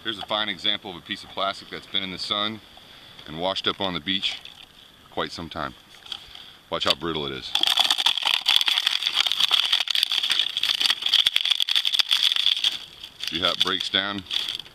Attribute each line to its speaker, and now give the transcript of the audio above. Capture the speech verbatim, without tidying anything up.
Speaker 1: Here's a fine example of a piece of plastic that's been in the sun and washed up on the beach quite some time. Watch how brittle it is. See how it breaks down